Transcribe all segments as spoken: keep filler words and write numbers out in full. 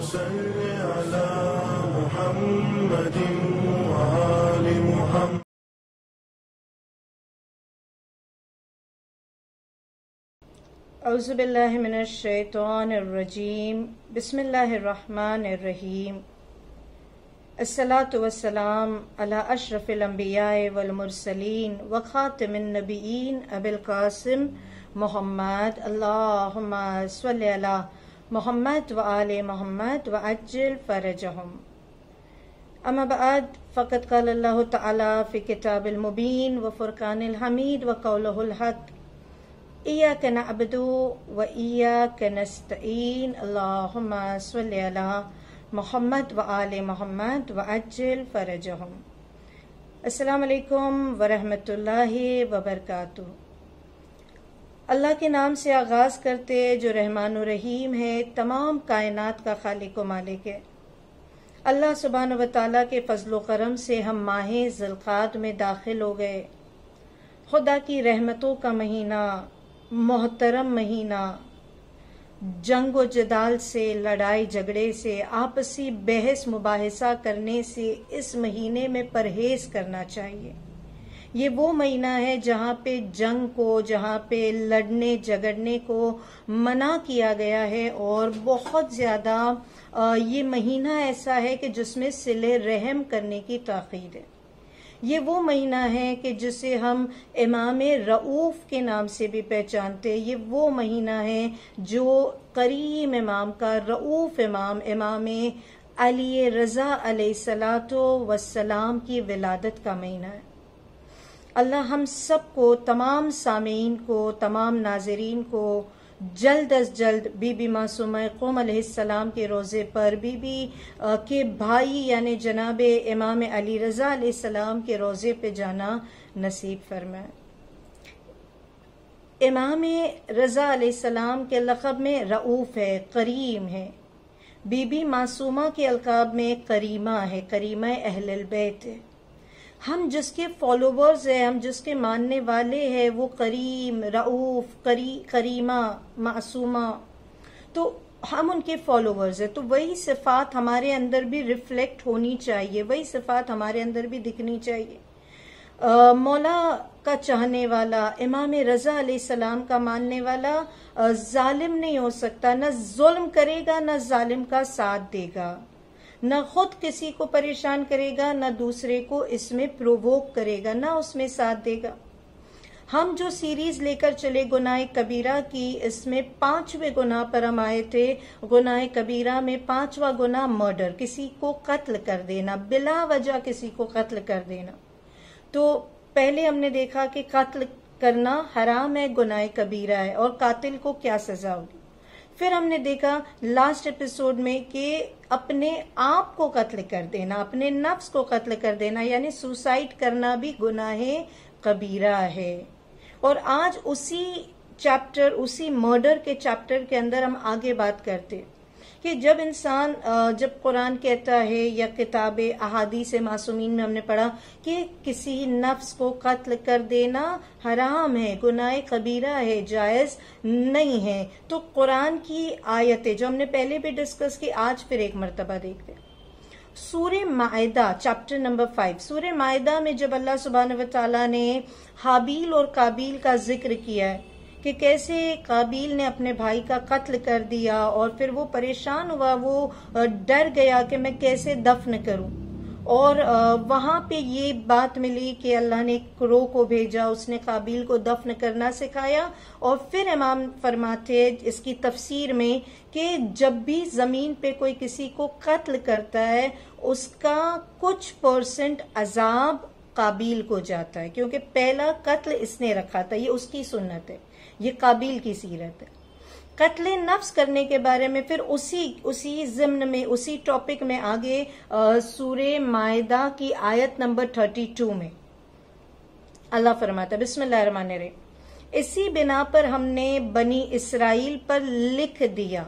सल्लि अला मुहम्मदिन व आलि मुहम्मद। औज़ु बिल्लाहि मिनश शैतानिर रजीम। बिस्मिल्लाहिर रहमानिर रहीम। अस्सलातु वस्सलाम अला अशरफिल अंबियाए वल मुरसलीन व खातिमिन नबिय्यीन अबिल कासिम मोहम्मद। अल्लाहुम्मा सल्लि अला मोहम्मद व आले मोहम्मद व अज्जिल फरजहुम। अम्मा बाद फ़क़द क़ाल अल्लाहु तआला फ़ी किताबिल मुबीन व फ़ुरक़ानिल हमीद व क़ौलुहुल हक़। इय्याका नअबुदु व इय्याका नस्तईन। अल्लाहुम्मा सल्लि अला मोहम्मद व आले मोहम्मद व अज्जिल फरजहुम। अस्सलामु अलैकुम व रहमतुल्लाहि व बरकातुहू। अल्लाह के नाम से आगाज़ करते जो रहमान व रहीम है, तमाम कायनात का खालिक व मालिक है। अल्लाह सुब्हानहू व तआला के फज़्ल व करम से हम माहे ज़िलक़ाद में दाखिल हो गए। खुदा की रहमतों का महीना, मोहतरम महीना, जंग व जदाल से, लड़ाई झगड़े से, आपसी बहस मुबाहिसा करने से इस महीने में परहेज करना चाहिए। ये वो महीना है जहाँ पे जंग को, जहाँ पे लड़ने झगड़ने को मना किया गया है, और बहुत ज़्यादा ये महीना ऐसा है कि जिसमें सिले रहम करने की ताक़ीद है। ये वो महीना है कि जिसे हम इमाम रऊफ़ के नाम से भी पहचानते हैं। ये वो महीना है जो करीम इमाम का, रऊफ़ इमाम, इमाम अली रज़ा अलैहिस्सलातु वस्सलाम की विलादत का महीना है। अल्लाह हम सबको, तमाम सामीन को, तमाम नाज़रीन को जल्द अज जल्द बीबी मासूमा क़ौम अलैहिस्सलाम के रोज़े पर बीबी के भाई यानी जनाब इमाम अली रज़ा अलैहिस्सलाम के रोज़े पे जाना नसीब फरमाए। इमाम रज़ा अलैहिस्सलाम के लक़ब में रऊफ़ है, करीम है। बीबी मासूमा के अलक़ाब में करीमा है, करीमा अहलुल बैत है। हम जिसके फॉलोवर्स हैं, हम जिसके मानने वाले हैं, वो करीम, रऊफ़, करी, करीमा, मासूमा, तो हम उनके फॉलोवर्स हैं। तो वही सिफ़ात हमारे अंदर भी रिफ्लेक्ट होनी चाहिए, वही सिफ़ात हमारे अंदर भी दिखनी चाहिए। आ, मौला का चाहने वाला, इमाम रज़ा अलैहिस्सलाम का मानने वाला जालिम नहीं हो सकता, न जुल्म करेगा, न जालिम का साथ देगा, न खुद किसी को परेशान करेगा, न दूसरे को इसमें प्रोवोक करेगा, न उसमें साथ देगा। हम जो सीरीज लेकर चले गुनाह कबीरा की, इसमें पांचवे गुनाह पर हम आए थे। गुनाह कबीरा में पांचवा गुनाह मर्डर, किसी को कत्ल कर देना, बिला वजह किसी को कत्ल कर देना। तो पहले हमने देखा कि कत्ल करना हराम है, गुनाह कबीरा है, और कातिल को क्या सजा होगी। फिर हमने देखा लास्ट एपिसोड में कि अपने आप को कत्ल कर देना, अपने नफ्स को कत्ल कर देना, यानी सुसाइड करना भी गुनाह कबीरा है। और आज उसी चैप्टर, उसी मर्डर के चैप्टर के अंदर हम आगे बात करते कि जब इंसान, जब कुरान कहता है या किताब अहादीस मासूमीन में हमने पढ़ा कि किसी नफ्स को कत्ल कर देना हराम है, गुनाह कबीरा है, जायज नहीं है, तो कुरान की आयतें जो हमने पहले भी डिस्कस की, आज फिर एक मर्तबा देखते हैं। सूरे माइदा चैप्टर नंबर फाइव, सूरे माइदा में जब अल्लाह सुब्हानहू व तआला ने हाबील और काबील का जिक्र किया है कि कैसे काबील ने अपने भाई का कत्ल कर दिया, और फिर वो परेशान हुआ, वो डर गया कि मैं कैसे दफन करूं, और वहां पे ये बात मिली कि अल्लाह ने क्रो को भेजा, उसने काबील को दफन करना सिखाया। और फिर इमाम फरमाते इसकी तफसीर में कि जब भी जमीन पे कोई किसी को कत्ल करता है, उसका कुछ परसेंट अजाब काबील को जाता है, क्योंकि पहला कत्ल इसने रखा था, ये उसकी सुन्नत है, ये काबिल की सीरत है। कत्ले नफ्स करने के बारे में फिर उसी उसी ज़िम्न में, उसी टॉपिक में आगे सूरे माइदा की आयत नंबर थर्टी टू में अल्लाह फरमाता, बिस्मिल्लाहिर्रहमानिर्रहीम, इसी बिना पर हमने बनी इसराइल पर लिख दिया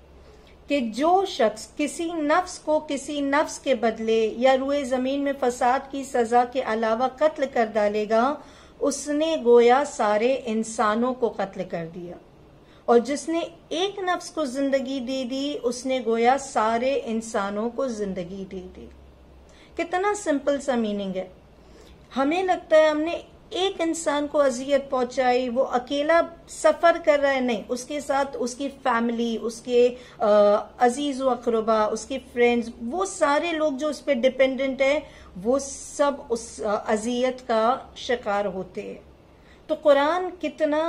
कि जो शख्स किसी नफ्स को किसी नफ्स के बदले या रुए जमीन में फसाद की सजा के अलावा कत्ल कर डालेगा, उसने गोया सारे इंसानों को कत्ल कर दिया। और जिसने एक नफ्स को जिंदगी दे दी उसने गोया सारे इंसानों को जिंदगी दे दी। कितना सिंपल सा मीनिंग है। हमें लगता है हमने एक इंसान को अजियत पहुंचाई, वो अकेला सफर कर रहा है, नहीं, उसके साथ उसकी फैमिली, उसके अजीज व अकरबा, उसके फ्रेंड्स, वो सारे लोग जो उस पर डिपेंडेंट है वो सब उस अजियत का शिकार होते हैं। तो कुरान कितना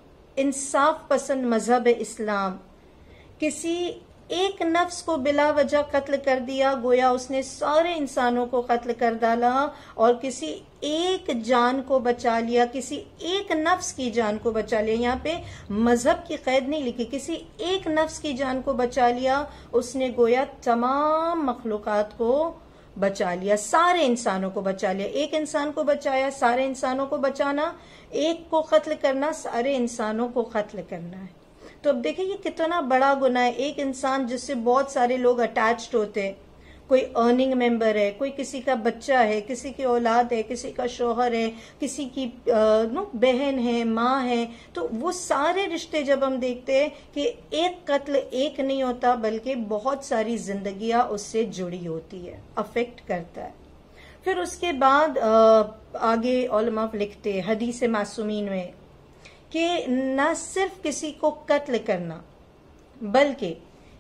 इंसाफ पसंद मजहब है इस्लाम। किसी एक नफ्स को बिला वजह कत्ल कर दिया, गोया उसने सारे इंसानों को कत्ल कर डाला, और किसी एक जान को बचा लिया, किसी एक नफ्स की जान को बचा लिया। यहाँ पे मजहब की कैद नहीं लिखी, किसी एक नफ्स की जान को बचा लिया, उसने गोया तमाम मखलूकात को बचा लिया, सारे इंसानों को बचा लिया। एक इंसान को बचाया, सारे इंसानों को बचाना, एक को कत्ल करना, सारे इंसानों को कत्ल करना है। तो अब देखिए ये कितना बड़ा गुनाह है। एक इंसान जिससे बहुत सारे लोग अटैच्ड होते हैं, कोई अर्निंग मेंबर है, कोई किसी का बच्चा है, किसी की औलाद है, किसी का शौहर है, किसी की नो बहन है, माँ है, तो वो सारे रिश्ते जब हम देखते हैं कि एक कत्ल एक नहीं होता बल्कि बहुत सारी जिंदगियां उससे जुड़ी होती है, अफेक्ट करता है। फिर उसके बाद आगे उलमा लिखते हैं हदीस मासूमीन में कि न सिर्फ किसी को कत्ल करना बल्कि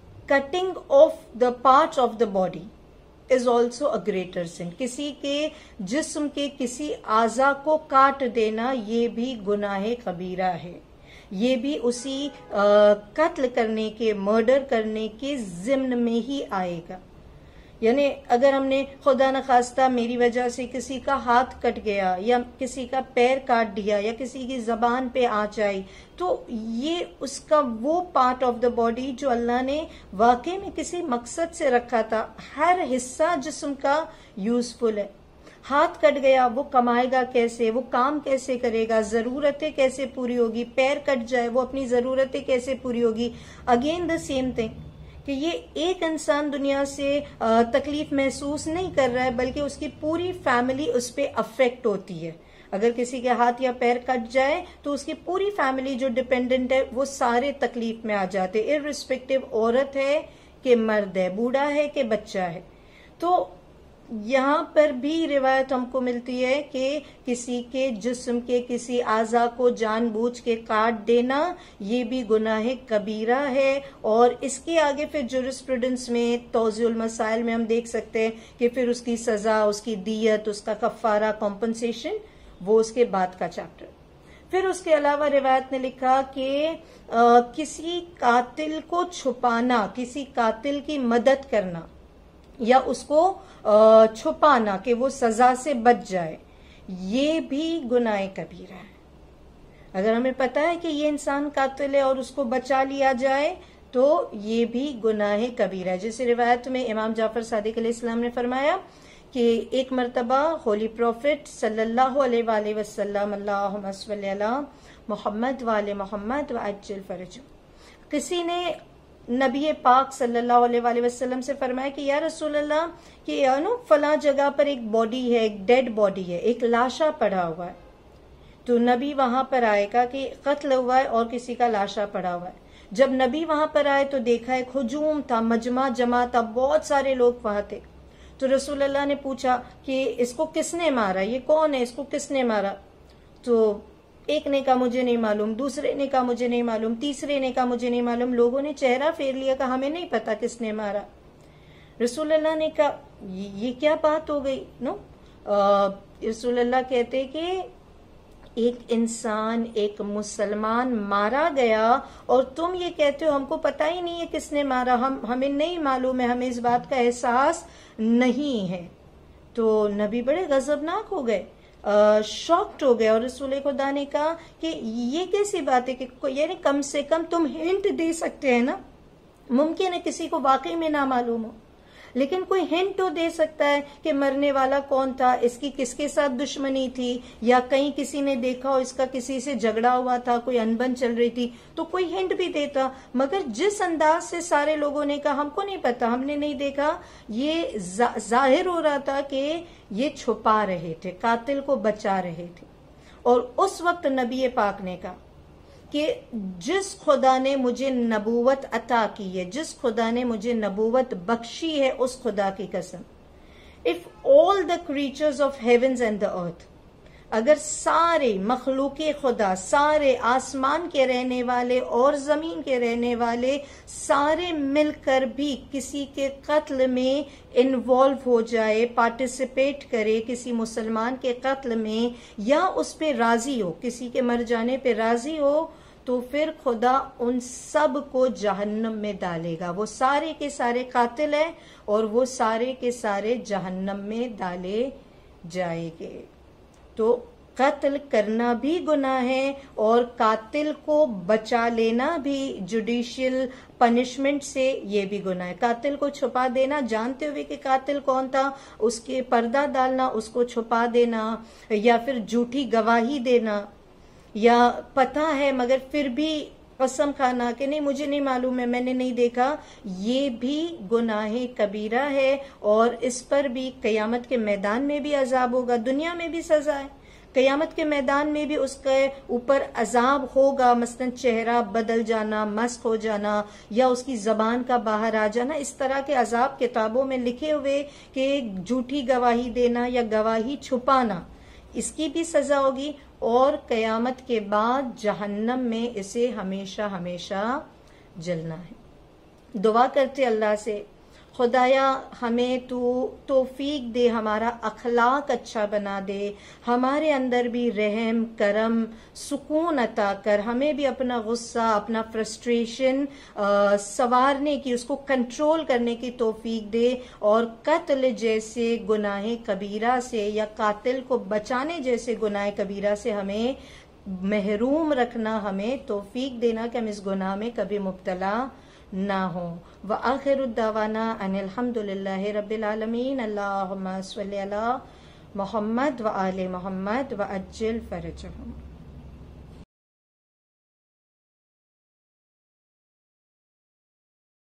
cutting of the part of the body is also a greater sin. किसी के जिस्म के किसी आज़ा को काट देना ये भी गुनाह कबीरा है, ये भी उसी आ, कत्ल करने के, मर्डर करने के जिम्न में ही आएगा। यानी अगर हमने खुदा न खास्ता मेरी वजह से किसी का हाथ कट गया या किसी का पैर काट दिया या किसी की जबान पे आ जाए, तो ये उसका वो पार्ट ऑफ द बॉडी जो अल्लाह ने वाकई में किसी मकसद से रखा था। हर हिस्सा जिस्म का यूजफुल है। हाथ कट गया, वो कमाएगा कैसे, वो काम कैसे करेगा, जरूरतें कैसे पूरी होगी। पैर कट जाए, वो अपनी जरूरतें कैसे पूरी होगी। अगेन द सेम थिंग कि ये एक इंसान दुनिया से तकलीफ महसूस नहीं कर रहा है बल्कि उसकी पूरी फैमिली उस पर अफेक्ट होती है। अगर किसी के हाथ या पैर कट जाए तो उसकी पूरी फैमिली जो डिपेंडेंट है वो सारे तकलीफ में आ जाते, इररिस्पेक्टिव औरत है कि मर्द है, बूढ़ा है कि बच्चा है। तो यहाँ पर भी रिवायत हमको मिलती है कि किसी के जिस्म के किसी आज़ा को जानबूझ के काट देना ये भी गुनाह कबीरा है। और इसके आगे फिर जुरिस्प्रूडेंस में, तौज़ीउल मसाइल में हम देख सकते हैं कि फिर उसकी सजा, उसकी दियत, उसका कफ़ारा, कॉम्पनसेशन, वो उसके बाद का चैप्टर। फिर उसके अलावा रिवायत ने लिखा कि किसी कातिल को छुपाना, किसी कातिल की मदद करना या उसको छुपाना कि वो सजा से बच जाए, ये भी गुनाह कबीरा है। अगर हमें पता है कि ये इंसान कातिल है और उसको बचा लिया जाए तो ये भी गुनाह कबीरा है। जैसे रिवायत में इमाम जाफर सादिक अलैहिस्सलाम ने फरमाया कि एक मरतबा होली प्रॉफिट सल्लल्लाहु अलैहि वसल्लम अल्लाहुम्मा सल्ली अला मुहम्मद व आले मुहम्मद व अज्जिल फरज, किसी ने नबी पाक सल्लल्लाहु अलैहि वसल्लम से फरमाया कि या रसूल अल्लाह कि नो फला जगह पर एक बॉडी है, एक डेड बॉडी है, एक लाशा पड़ा हुआ है। तो नबी वहां पर आएगा कि कत्ल हुआ है और किसी का लाशा पड़ा हुआ है। जब नबी वहां पर आए तो देखा एक हुजूम था, मजमा जमा था, बहुत सारे लोग वहां थे। तो रसूल अल्लाह ने पूछा कि इसको किसने मारा, ये कौन है, इसको किसने मारा? तो एक ने कहा मुझे नहीं मालूम, दूसरे ने कहा मुझे नहीं मालूम, तीसरे ने कहा मुझे नहीं मालूम। लोगों ने चेहरा फेर लिया, कहा हमें नहीं पता किसने मारा। रसूल अल्लाह ने कहा ये क्या बात हो गई? नो रसूल अल्लाह कहते कि एक इंसान, एक मुसलमान मारा गया और तुम ये कहते हो हमको पता ही नहीं है किसने मारा, हम हमें नहीं मालूम है, हमें इस बात का एहसास नहीं है। तो नबी बड़े गजबनाक हो गए, शॉक्ड हो गए और रसूल खुदा ने कहा कि ये कैसी बात है कि यानी कम से कम तुम हिंट दे सकते हैं ना। मुमकिन है किसी को वाकई में ना मालूम हो, लेकिन कोई हिंट तो दे सकता है कि मरने वाला कौन था, इसकी किसके साथ दुश्मनी थी, या कहीं किसी ने देखा हो इसका किसी से झगड़ा हुआ था, कोई अनबन चल रही थी, तो कोई हिंट भी देता। मगर जिस अंदाज से सारे लोगों ने कहा हमको नहीं पता, हमने नहीं देखा, ये जा, जाहिर हो रहा था कि ये छुपा रहे थे, कातिल को बचा रहे थे। और उस वक्त नबी पाक ने कहा कि जिस खुदा ने मुझे नबूवत अता की है, जिस खुदा ने मुझे नबूवत बख्शी है, उस खुदा की कसम, if all the creatures of heavens and the earth, अगर सारे मखलूके खुदा, सारे आसमान के रहने वाले और जमीन के रहने वाले सारे मिलकर भी किसी के कत्ल में इन्वॉल्व हो जाए, पार्टिसिपेट करे किसी मुसलमान के कत्ल में, या उस पे राजी हो, किसी के मर जाने पे राजी हो, तो फिर खुदा उन सब को जहन्नम में डालेगा। वो सारे के सारे कातिल हैं और वो सारे के सारे जहन्नम में डाले जाएंगे। तो कत्ल करना भी गुनाह है और कातिल को बचा लेना भी जुडिशियल पनिशमेंट से, ये भी गुनाह है। कातिल को छुपा देना, जानते हुए कि कातिल कौन था, उसके पर्दा डालना, उसको छुपा देना, या फिर झूठी गवाही देना, या पता है मगर फिर भी कसम खाना कि नहीं मुझे नहीं मालूम है, मैंने नहीं देखा, ये भी गुनाह कबीरा है। और इस पर भी कयामत के मैदान में भी अजाब होगा, दुनिया में भी सजा है, कयामत के मैदान में भी उसके ऊपर अजाब होगा। मसलन चेहरा बदल जाना, मस्क हो जाना, या उसकी जबान का बाहर आ जाना, इस तरह के अजाब किताबों में लिखे हुए कि झूठी गवाही देना या गवाही छुपाना, इसकी भी सजा होगी। और कयामत के बाद जहन्नम में इसे हमेशा हमेशा जलना है। दुआ करते अल्लाह से, खुदाया हमें तू तौफीक दे, हमारा अखलाक अच्छा बना दे, हमारे अंदर भी रहम करम सुकून अता कर, हमें भी अपना गुस्सा, अपना फ्रस्ट्रेशन सवारने की, उसको कंट्रोल करने की तौफीक दे, और कत्ल जैसे गुनाह कबीरा से या कातिल को बचाने जैसे गुनाह कबीरा से हमें महरूम रखना, हमें तौफीक देना कि हम इस गुनाह में कभी मुब्तला ना हो। व आखिरुद्दावाना अनिल हम्दुलिल्लाहि रब्बिल आलमीन। अल्लाहुम्मा सल्लि अला मुहम्मद व आले मुहम्मद व अज्जिल फरजहुम।